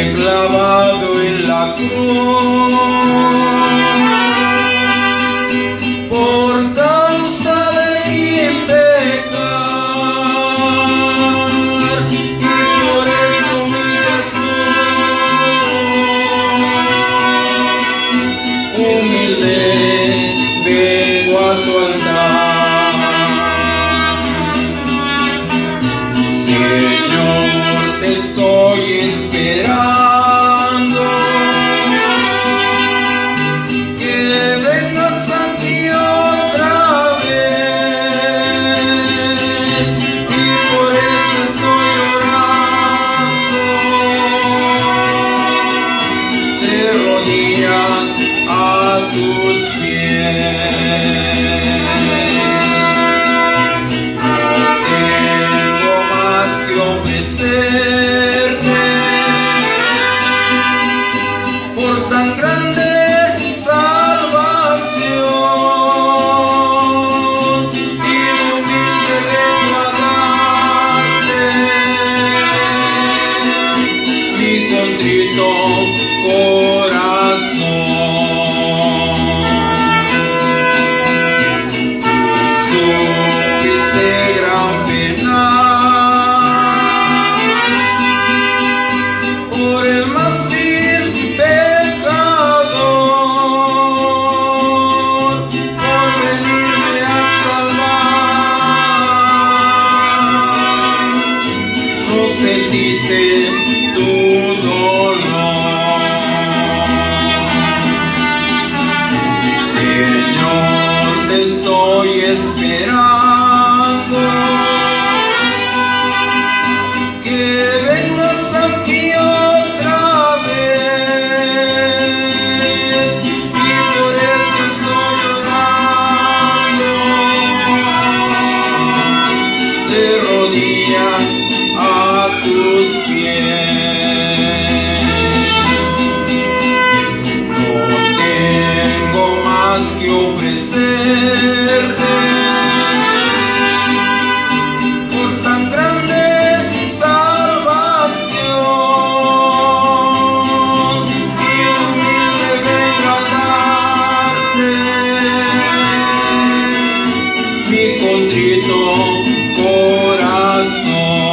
clavado en la cruz por causa de mi pecar, y por eso mi Jesús humilde vengo a tu altar. Señor, te estoy esperando, que vengas aquí otra vez, y por eso estoy orando de rodillas a tus pies. Por tan grande salvación, y humilde vengo a darte mi contrito corazón. Tú supiste gran pena por el más vil pecador, por venirme a salvar. No sentiste tu dolor. Señor, te estoy esperando, que vengas aquí otra vez, y por eso estoy orando de rodillas a tus pies. No tengo más que ofrecerte por tan grande salvación, y humilde vengo a darte mi contrito corazón.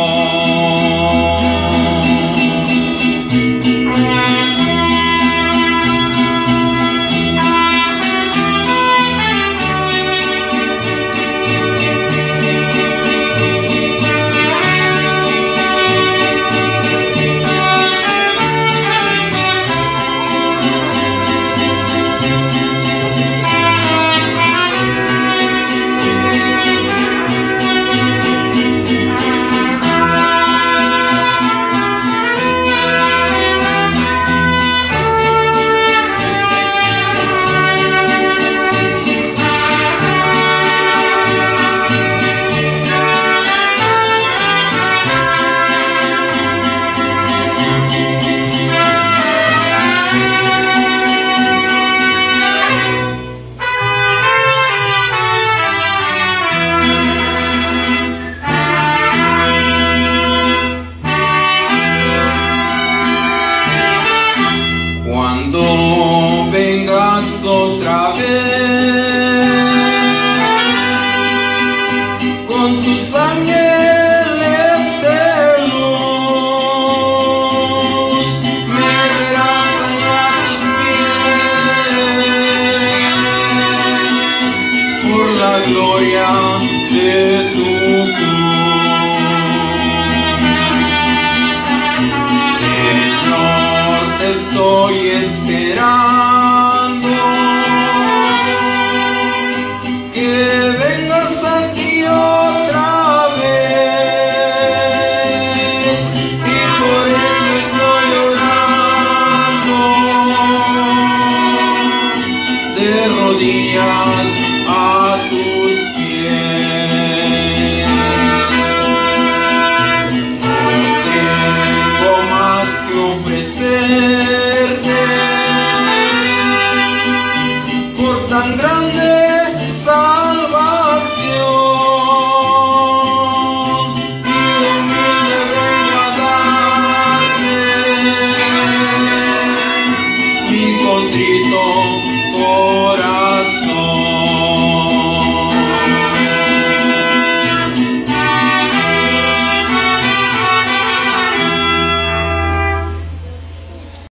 Cuando vengas otra vez con tus ángeles de luz, me verás allá a tus pies por la gloria de tu cruz. Señor, te estoy esperando,